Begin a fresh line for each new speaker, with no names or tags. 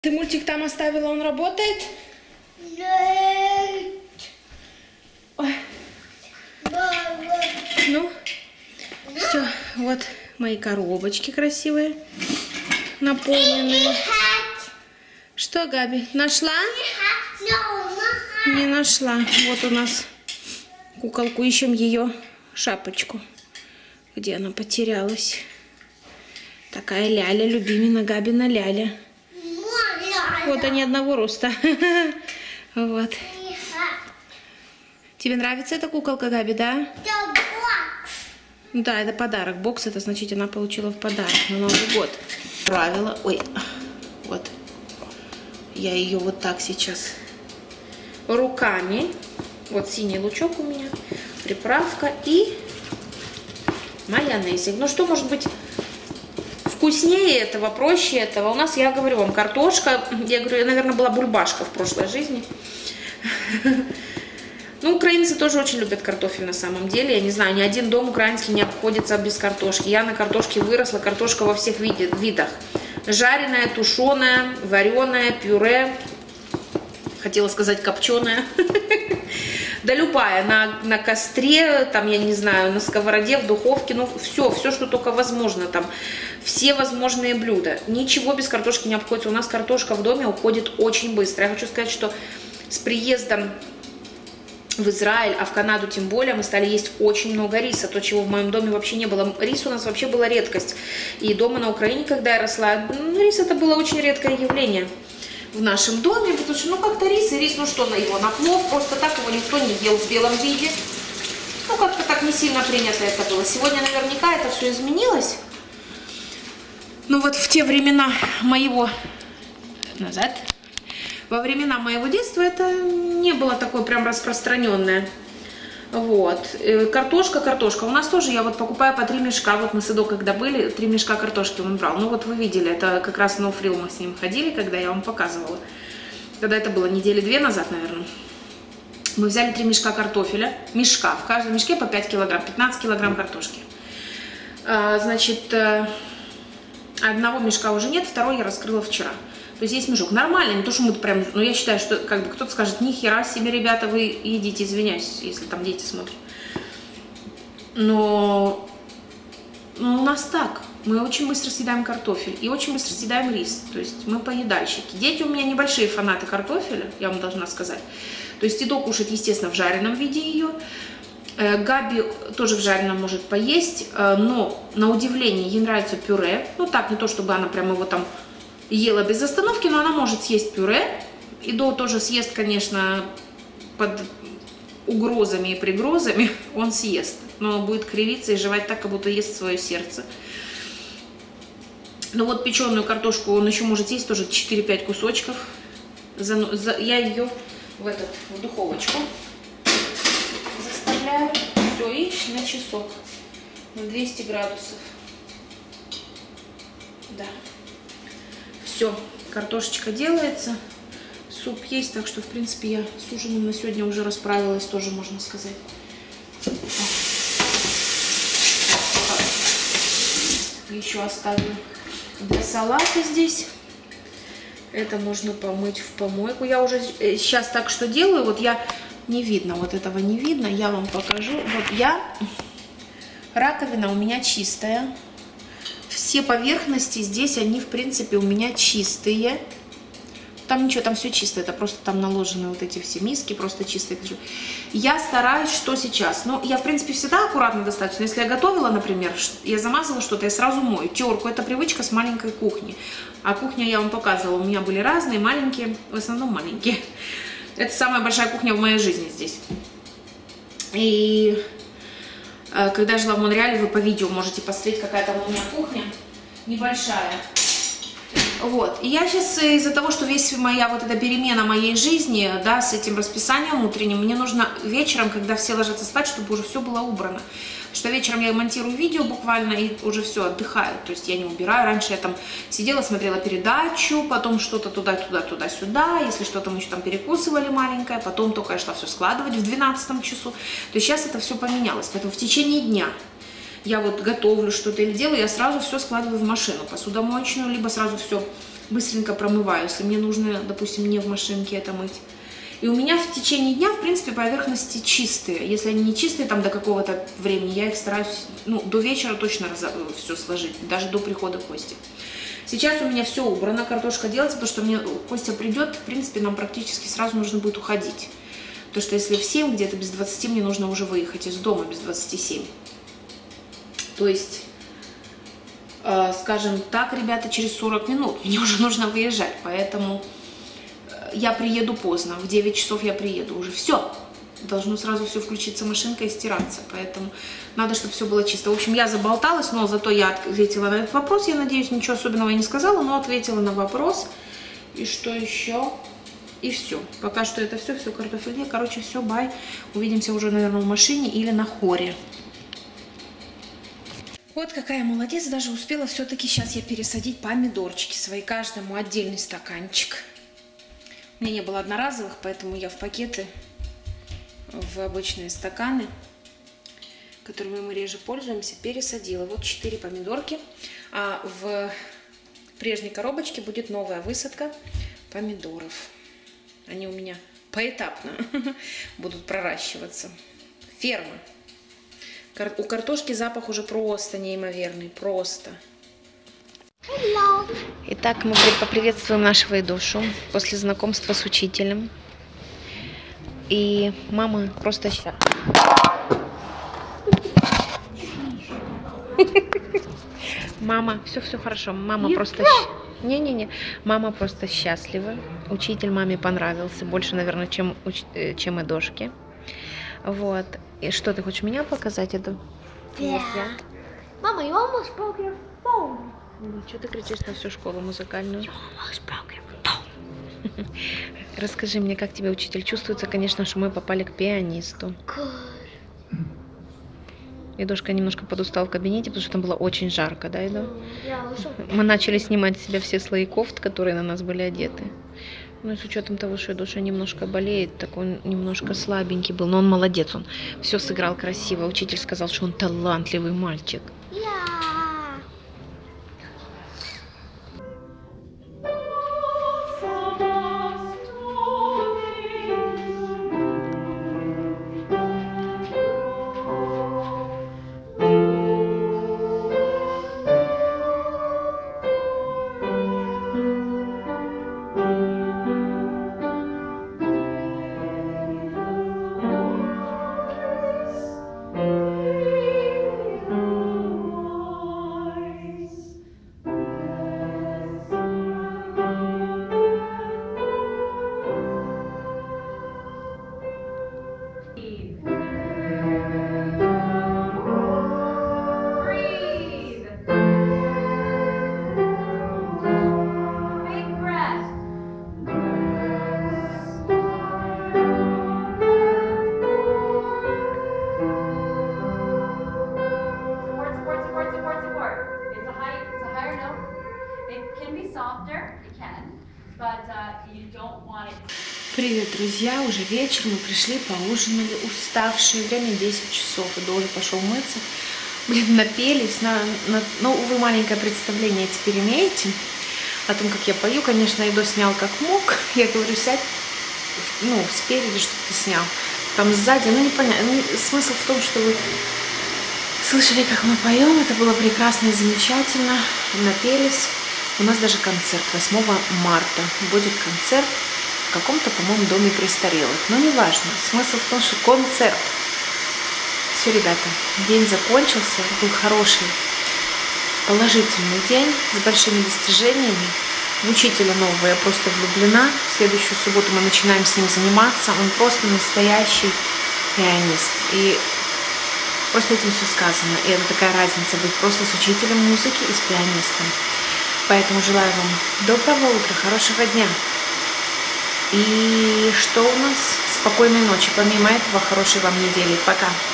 Ты мультик там оставила, он работает?
Нет.
Ой. Ну, все, вот мои коробочки красивые, наполненные. Что, Габи, нашла? Не нашла. Вот у нас куколку, ищем ее шапочку. Где она потерялась? Такая ляля, любимина Габина ляля. Вот они одного роста. Вот. Тебе нравится эта куколка, Габи, да? Да, это подарок. Бокс, это значит, она получила в подарок на Новый год. Правило. Ой, вот. Я ее вот так сейчас руками. Вот синий лучок у меня. Приправка и майонезик. Ну, что может быть вкуснее этого, проще этого? У нас, я говорю вам, картошка. Я говорю, я, наверное, была бульбашка в прошлой жизни. Ну, украинцы тоже очень любят картофель на самом деле. Я не знаю, ни один дом украинский не обходится без картошки. Я на картошке выросла. Картошка во всех видах. Жареная, тушеная, вареная, пюре. Хотела сказать копченая. Да любая. На костре, там, я не знаю, на сковороде, в духовке. Ну, все, что только возможно там. Все возможные блюда. Ничего без картошки не обходится. У нас картошка в доме уходит очень быстро. Я хочу сказать, что с приездом в Израиль, а в Канаду тем более, мы стали есть очень много риса, то, чего в моем доме вообще не было. Рис у нас вообще была редкость. И дома на Украине, когда я росла, рис это было очень редкое явление в нашем доме, потому что, ну, как-то рис, ну что, на его на плов, просто так его никто не ел в белом виде. Ну, как-то так не сильно принято это было. Сегодня наверняка это все изменилось. Ну, вот в те времена моего... Назад... Во времена моего детства это не было такое прям распространенное. Вот. Картошка. У нас тоже, я вот покупаю по 3 мешка. Вот мы с Эдо, когда были, 3 мешка картошки он брал. Ну вот вы видели, это как раз на Фрил мы с ним ходили, когда я вам показывала. Когда это было, недели 2 назад, наверное. Мы взяли 3 мешка картофеля. Мешка. В каждом мешке по 5 килограмм. 15 килограмм картошки. Значит, одного мешка уже нет, второй я раскрыла вчера. То есть есть мешок. Нормально, не то, что мы прям... Но я считаю, что как бы кто-то скажет, ни хера себе, ребята, вы едите, извиняюсь, если там дети смотрят. Но у нас так. Мы очень быстро съедаем картофель и очень быстро съедаем рис. То есть мы поедальщики. Дети у меня небольшие фанаты картофеля, я вам должна сказать. То есть Эдо кушает, естественно, в жареном виде ее. Габи тоже в жареном может поесть, но на удивление ей нравится пюре. Ну так, не то, чтобы она прям его там... ела без остановки, но она может съесть пюре. Эдо тоже съест, конечно, под угрозами и пригрозами. Он съест, но будет кривиться и жевать так, как будто ест свое сердце. Ну вот печеную картошку он еще может есть тоже 4-5 кусочков. Я ее в духовочку заставляю. Все, и на часок. На 200 градусов. Да. Все, картошечка делается, суп есть, так что, в принципе, я с ужином на сегодня уже расправилась, тоже можно сказать. Еще оставлю для салата здесь. Это можно помыть в помойку. Я уже сейчас так что делаю, вот я, не видно, вот этого не видно, я вам покажу. Вот раковина у меня чистая. Все поверхности здесь, они, в принципе, у меня чистые. Там ничего, там все чисто. Это просто там наложены вот эти все миски, просто чистые. Я стараюсь, что сейчас. Ну, я, в принципе, всегда аккуратно достаточно. Если я готовила, например, я замазала что-то, я сразу мою. Терку. Это привычка с маленькой кухни. А кухню я вам показывала. У меня были разные, маленькие. В основном маленькие. Это самая большая кухня в моей жизни здесь. И... когда я жила в Монреале, вы по видео можете посмотреть, какая там у меня кухня небольшая. Вот. И я сейчас из-за того, что весь моя вот эта перемена моей жизни, да, с этим расписанием утренним, мне нужно вечером, когда все ложатся спать, чтобы уже все было убрано. Потому что вечером я монтирую видео буквально и уже все, отдыхаю. То есть я не убираю. Раньше я там сидела, смотрела передачу, потом что-то туда-сюда. Если что-то мы еще там перекусывали маленькое, потом только я шла все складывать в 12 часу. То есть сейчас это все поменялось. Поэтому в течение дня я вот готовлю что-то или делаю, я сразу все складываю в машину посудомоечную, либо сразу все быстренько промываю, если мне нужно, допустим, не в машинке это мыть. И у меня в течение дня, в принципе, поверхности чистые. Если они не чистые там до какого-то времени, я их стараюсь, ну, до вечера точно все сложить, даже до прихода Кости. Сейчас у меня все убрано, картошка делается, потому что мне Костя придет, в принципе, нам практически сразу нужно будет уходить. Потому что если в 7, где-то без 20, мне нужно уже выехать из дома без 27. То есть, скажем так, ребята, через 40 минут мне уже нужно выезжать, поэтому я приеду поздно, в 9 часов я приеду уже. Все, должно сразу все включиться машинка и стираться, поэтому надо, чтобы все было чисто. В общем, я заболталась, но зато я ответила на этот вопрос, я надеюсь, ничего особенного я не сказала, но ответила на вопрос. И что еще? И все. Пока что это все картофель. Короче, все, бай. Увидимся уже, наверное, в машине или на хоре. Вот какая молодец, даже успела все-таки сейчас я пересадить помидорчики свои, каждому отдельный стаканчик. У меня не было одноразовых, поэтому я в пакеты, в обычные стаканы, которыми мы реже пользуемся, пересадила. Вот 4 помидорки, а в прежней коробочке будет новая высадка помидоров. Они у меня поэтапно будут проращиваться. Ферма. У картошки запах уже просто неимоверный, просто. Hello. Итак, мы поприветствуем нашего Идошу после знакомства с учителем. И мама просто счастлива. Мама, все хорошо. Мама просто... Не-не-не. Мама просто счастлива. Учитель маме понравился. Больше, наверное, чем Идошке. Вот. И что, ты хочешь меня показать, Иду?
Yeah. Mama, you almost broke your phone.
Что ты кричишь на всю школу музыкальную?
You almost broke your phone.
Расскажи мне, как тебе учитель? Чувствуется, конечно, что мы попали к пианисту.
Good.
Идошка немножко подустал в кабинете, потому что там было очень жарко, да, Иду?
Yeah,
Мы начали снимать с себя все слои кофт, которые на нас были одеты. Ну и с учетом того, что Идоша немножко болеет, так он немножко слабенький был, но он молодец, он все сыграл красиво. Учитель сказал, что он талантливый мальчик.
Yeah.
Привет, друзья! Уже вечер, мы пришли, поужинали, уставшие, время 10 часов, и уже пошел мыться. Блин, напелись, ну, вы маленькое представление теперь имеете о том, как я пою. Конечно, Идо снял как мог. Я говорю, сядь, ну, спереди, чтобы ты снял. Там сзади, ну, непонятно. Смысл в том, что вы слышали, как мы поем. Это было прекрасно и замечательно. Напелись. У нас даже концерт 8 марта. Будет концерт в каком-то, по-моему, доме престарелых. Но не важно. Смысл в том, что концерт. Все, ребята, день закончился. Был хороший, положительный день с большими достижениями. В учителя нового я просто влюблена. В следующую субботу мы начинаем с ним заниматься. Он просто настоящий пианист. И просто этим все сказано. И это такая разница быть просто с учителем музыки и с пианистом. Поэтому желаю вам доброго утра, хорошего дня. И что у нас? Спокойной ночи. Помимо этого, хорошей вам недели. Пока.